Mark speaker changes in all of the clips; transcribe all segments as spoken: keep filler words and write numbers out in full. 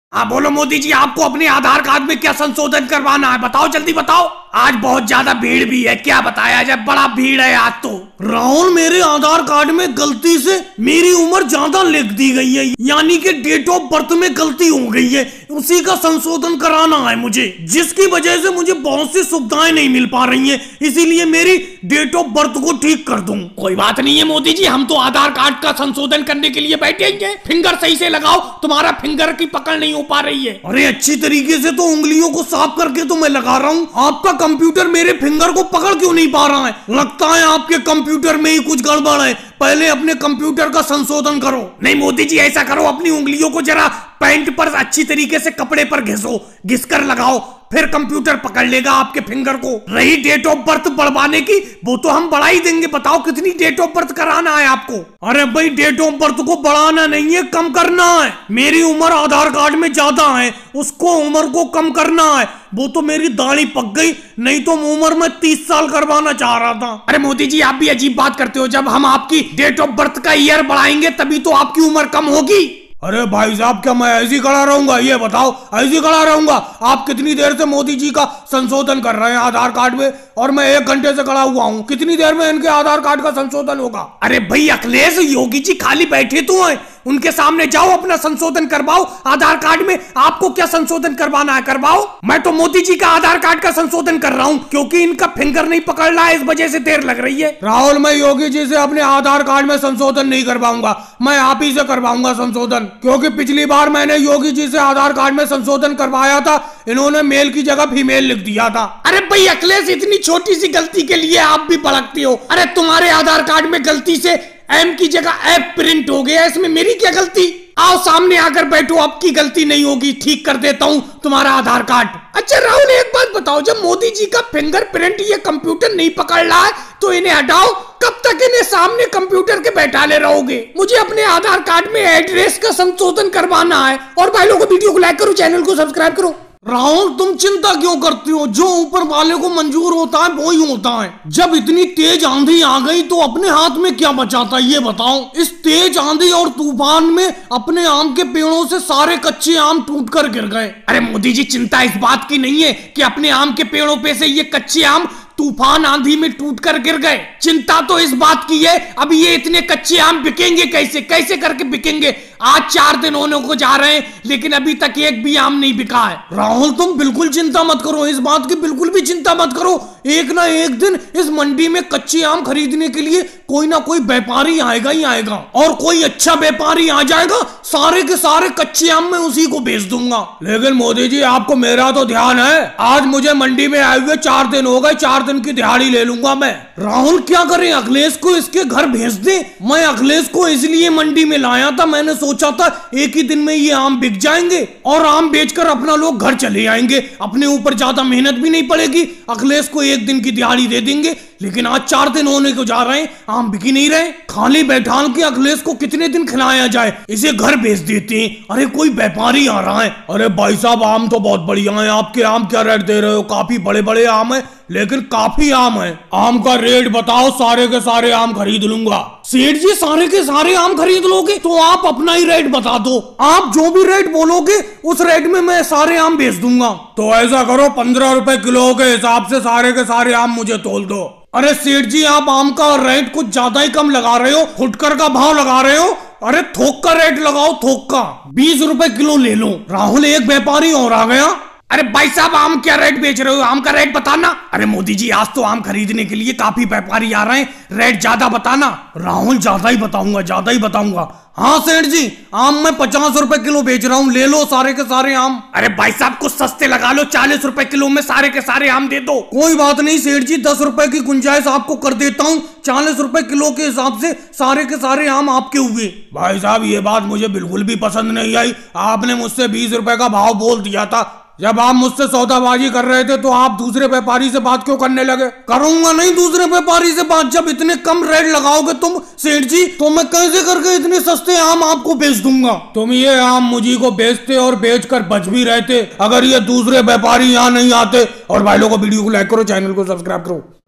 Speaker 1: हाँ बोलो मोदी जी, आपको अपने आधार कार्ड में क्या संशोधन करवाना है? बताओ जल्दी बताओ। आज बहुत ज्यादा भीड़ भी है, क्या बताया जाए, बड़ा भीड़ है आज तो। राहुल, मेरे आधार कार्ड में गलती से मेरी उम्र ज्यादा लिख दी गई है, यानी कि डेट ऑफ बर्थ में गलती हो गई है, उसी का संशोधन कराना है मुझे, जिसकी वजह से मुझे बहुत सी सुविधाएं नहीं मिल पा रही हैं, इसीलिए मेरी डेट ऑफ बर्थ को ठीक कर दूं। कोई बात नहीं है मोदी जी, हम तो आधार कार्ड का संशोधन करने के लिए बैठेंगे। फिंगर सही से लगाओ, तुम्हारा फिंगर की पकड़ नहीं हो पा रही है। अरे अच्छी तरीके से तो उंगलियों को साफ करके तो मैं लगा रहा हूँ, आपका कंप्यूटर मेरे फिंगर को पकड़ क्यों नहीं पा रहा है? लगता है आपके कंप्यूटर में ही कुछ गड़बड़ है, पहले अपने कंप्यूटर का संशोधन करो। नहीं मोदी जी, ऐसा करो, अपनी उंगलियों को जरा पैंट पर अच्छी तरीके से कपड़े पर घिसो, घिसकर लगाओ, फिर कंप्यूटर पकड़ लेगा आपके फिंगर को। रही डेट ऑफ बर्थ बढ़वाने की, वो तो हम बढ़ा ही देंगे। बताओ कितनी डेट ऑफ बर्थ कराना है आपको? अरे भाई, डेट ऑफ बर्थ को बढ़ाना नहीं है, कम करना है। मेरी उम्र आधार कार्ड में ज्यादा है, उसको उम्र को कम करना है। वो तो मेरी दाढ़ी पक गई, नहीं तो उम्र में तीस साल करवाना चाह रहा था। अरे मोदी जी, आप भी अजीब बात करते हो। जब हम आपकी डेट ऑफ बर्थ का ईयर बढ़ाएंगे तभी तो आपकी उम्र कम होगी। अरे भाई साहब, क्या मैं ऐसी खड़ा रहूंगा? ये बताओ, ऐसी खड़ा रहूंगा? आप कितनी देर से मोदी जी का संशोधन कर रहे हैं आधार कार्ड में, और मैं एक घंटे से खड़ा हुआ हूँ। कितनी देर में इनके आधार कार्ड का संशोधन होगा? अरे भाई अखिलेश, योगी जी खाली बैठे तो हैं, उनके सामने जाओ, अपना संशोधन करवाओ आधार कार्ड में। आपको क्या संशोधन करवाना है, करवाओ। मैं तो मोदी जी का आधार कार्ड का संशोधन कर रहा हूँ, क्योंकि इनका फिंगर नहीं पकड़ रहा है, इस वजह से देर लग रही है। राहुल, मैं योगी जी से अपने आधार कार्ड में संशोधन नहीं करवाऊंगा, मैं आप ही से करवाऊंगा संशोधन, क्योंकि पिछली बार मैंने योगी जी से आधार कार्ड में संशोधन करवाया था, इन्होंने मेल की जगह फीमेल लिख दिया था। अरे भाई अखिलेश, इतनी छोटी सी गलती के लिए आप भी भड़कती हो। अरे तुम्हारे आधार कार्ड में गलती से एम की जगह एफ प्रिंट हो गया, इसमें मेरी क्या गलती? आओ सामने आकर बैठो, आपकी गलती नहीं होगी, ठीक कर देता हूँ तुम्हारा आधार कार्ड। अच्छा राहुल, एक बात बताओ, जब मोदी जी का फिंगर प्रिंट ये कंप्यूटर नहीं पकड़ रहा है तो इन्हें हटाओ, कब तक इन्हें सामने कंप्यूटर के बैठा ले रहोगे? मुझे अपने आधार कार्ड में एड्रेस का संशोधन करवाना है। और भाई लोगों को वीडियो को लाइक करो, चैनल को सब्सक्राइब करो। राहुल, तुम चिंता क्यों करती हो? जो ऊपर वाले को मंजूर होता है वो ही होता है। जब इतनी तेज आंधी आ गई तो अपने हाथ में क्या बचा था, ये बताओ। इस तेज आंधी और तूफान में अपने आम के पेड़ों से सारे कच्चे आम टूटकर गिर गए। अरे मोदी जी, चिंता इस बात की नहीं है कि अपने आम के पेड़ों पे से ये कच्चे आम तूफान आंधी में टूटकर गिर गए। चिंता तो इस बात की है, अब ये इतने कच्चे आम बिकेंगे कैसे? कैसे करके बिकेंगे? आज चार दिन होने को जा रहे हैं, लेकिन अभी तक एक भी आम नहीं बिका है। राहुल, तुम बिल्कुल चिंता मत करो, इस बात की बिल्कुल भी चिंता मत करो। एक ना एक दिन इस मंडी में कच्चे आम खरीदने के लिए कोई ना कोई व्यापारी आएगा ही आएगा, और कोई अच्छा व्यापारी आ जाएगा, सारे के सारे कच्चे आम मैं उसी को बेच दूंगा। लेकिन मोदी जी, आपको मेरा तो ध्यान है, आज मुझे मंडी में आए हुए चार दिन हो गए, चार दिन की दिहाड़ी ले लूंगा मैं। राहुल, क्या करें, अखिलेश को इसके घर भेज दे? मैं अखिलेश को इसलिए मंडी में लाया था, मैंने सोचा था एक ही दिन में ये आम बिक जाएंगे और आम बेचकर अपना लोग घर चले आएंगे, अपने ऊपर ज्यादा मेहनत भी नहीं पड़ेगी, अखिलेश को एक दिन की दिहाड़ी दे देंगे। लेकिन आज चार दिन होने को जा रहे हैं, आम बिक ही नहीं रहे। खाली बैठाल के अखिलेश को कितने दिन खिलाया जाए, इसे घर भेज देते हैं। अरे कोई व्यापारी आ रहा है। अरे भाई साहब, आम तो बहुत बढ़िया है, आपके आम क्या रेट दे रहे हो? काफी बड़े बड़े आम है, लेकिन काफी आम है। आम का रेट बताओ, सारे के सारे आम खरीद लूंगा। सेठ जी, सारे के सारे आम खरीद लोगे तो आप अपना ही रेट बता दो, आप जो भी रेट बोलोगे उस रेट में मैं सारे आम बेच दूंगा। तो ऐसा करो, पंद्रह रुपए किलो के हिसाब से सारे के सारे आम मुझे तोल दो। अरे सेठ जी, आप आम का रेट कुछ ज्यादा ही कम लगा रहे हो, फुटकर का भाव लगा रहे हो। अरे थोक का रेट लगाओ, थोक का बीस रुपए किलो ले लो। राहुल, एक व्यापारी और आ गया। अरे भाई साहब, आम क्या रेट बेच रहे हो? आम का रेट बताना। अरे मोदी जी, आज तो आम खरीदने के लिए काफी व्यापारी आ रहे हैं, रेट ज्यादा बताना। राहुल, ज्यादा ही बताऊंगा, ज्यादा ही बताऊंगा। हाँ सेठ जी, आम मैं पचास रुपए किलो बेच रहा हूँ, ले लो सारे के सारे आम। अरे भाई साहब, कुछ सस्ते लगा लो, चालीस रुपए किलो में सारे के सारे आम दे दो। कोई बात नहीं सेठ जी, दस रुपए की गुंजाइश आपको कर देता हूँ, चालीस रुपए किलो के हिसाब से सारे के सारे आम आपके हुए। भाई साहब, ये बात मुझे बिल्कुल भी पसंद नहीं आई, आपने मुझसे बीस रुपए का भाव बोल दिया था। जब आप मुझसे सौदाबाजी कर रहे थे तो आप दूसरे व्यापारी से बात क्यों करने लगे? करूंगा नहीं दूसरे व्यापारी से बात, जब इतने कम रेट लगाओगे तुम सेठ जी, तो मैं कैसे करके इतने सस्ते आम आपको बेच दूंगा? तुम ये आम मुझी को बेचते और बेचकर बच भी रहते अगर ये दूसरे व्यापारी यहाँ नहीं आते। और भाई लोगों को वीडियो को लाइक करो, चैनल को सब्सक्राइब करो।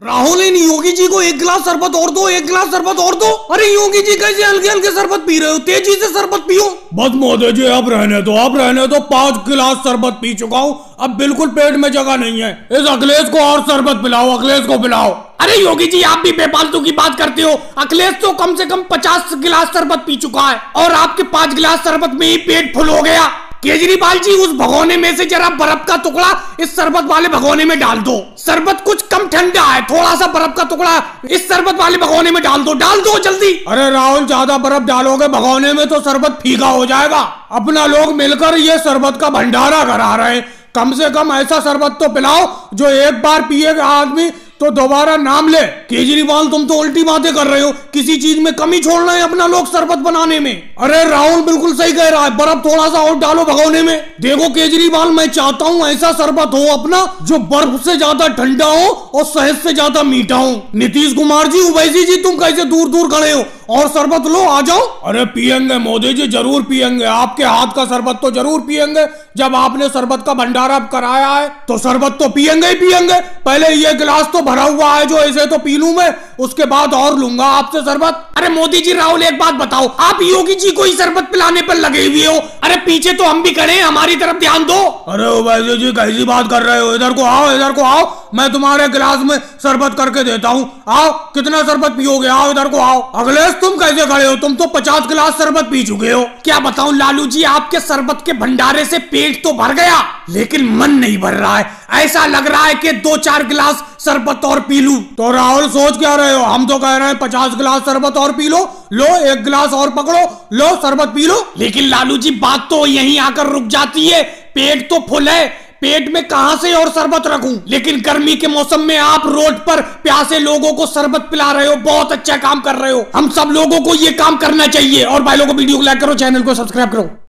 Speaker 1: राहुल, इन योगी जी को एक गिलास शरबत और दो, एक गिलास शरबत और दो। अरे योगी जी कैसे हल्के हल्के शरबत पी रहे हो, तेजी से शरबत पियो। बस मोदी जी अब रहने दो, अब रहने दो, पांच गिलास शरबत पी चुका हूँ, अब बिल्कुल पेट में जगह नहीं है। इस अखिलेश को और शरबत पिलाओ, अखिलेश को पिलाओ। अरे योगी जी आप भी बेफालतू की बात करते हो, अखिलेश तो कम से कम पचास गिलास शरबत पी चुका है और आपके पांच गिलास शरबत में ही पेट फुल हो गया। केजरीवाल जी उस भगोने में से जरा बर्फ का टुकड़ा इस शरबत वाले भगोने में डाल दो। शरबत कुछ कम ठंडा है, थोड़ा सा बर्फ का टुकड़ा इस शरबत वाले भगोने में डाल दो, डाल दो जल्दी। अरे राहुल, ज्यादा बर्फ डालोगे भगोने में तो शरबत फीका हो जाएगा। अपना लोग मिलकर ये शरबत का भंडारा करा रहे, कम से कम ऐसा शरबत तो पिलाओ जो एक बार पिएगा आदमी तो दोबारा नाम ले। केजरीवाल तुम तो उल्टी बातें कर रहे हो, किसी चीज में कमी छोड़ना है अपना लोग शरबत बनाने में। अरे राहुल बिल्कुल सही कह रहा है, बर्फ थोड़ा सा और डालो भगोने में। देखो केजरीवाल, मैं चाहता हूँ ऐसा शरबत हो अपना जो बर्फ से ज्यादा ठंडा हो और शहद से ज्यादा मीठा हो। नीतीश कुमार जी, उवैसी जी, तुम कैसे दूर दूर खड़े हो, और शरबत लो, आ जाओ। अरे पियेंगे मोदी जी, जरूर पियेंगे, आपके हाथ का शरबत तो जरूर पियेंगे। जब आपने शरबत का भंडारा कराया है तो शरबत तो पियेंगे ही पियेंगे। पहले ये गिलास तो भरा हुआ है जो ऐसे तो पी लूं मैं, उसके बाद और लूंगा आपसे शरबत। अरे मोदी जी, राहुल एक बात बताओ, आप योगी जी को ही शरबत पिलाने पर लगे हुए हो, अरे पीछे तो हम भी खड़े हैं, हमारी तरफ ध्यान दो। अरे ओवैसी जी कैसी बात कर रहे हो, इधर को आओ, इधर को आओ, मैं तुम्हारे गिलास में शरबत करके देता हूँ। आओ, कितना शरबत पियोगे, आओ इधर को आओ। अखिलेश तुम कैसे खड़े हो, तुम तो पचास गिलास शरबत पी चुके हो। क्या बताऊं लालू जी, आपके शरबत के भंडारे से पेट तो भर गया लेकिन मन नहीं भर रहा है, ऐसा लग रहा है कि दो चार गिलास शरबत और पी लूं। तो राहुल सोच क्या रहे हो, हम तो कह रहे हैं पचास गिलास शरबत और पी लो। लो एक गिलास और पकड़ो, लो शरबत पी लो। लेकिन लालू जी बात तो यहीं आकर रुक जाती है, पेट तो फुल है, पेट में कहां से और शरबत रखूं। लेकिन गर्मी के मौसम में आप रोड पर प्यासे लोगों को शरबत पिला रहे हो, बहुत अच्छा काम कर रहे हो। हम सब लोगों को ये काम करना चाहिए। और भाई लोगों को वीडियो को लाइक करो, चैनल को सब्सक्राइब करो।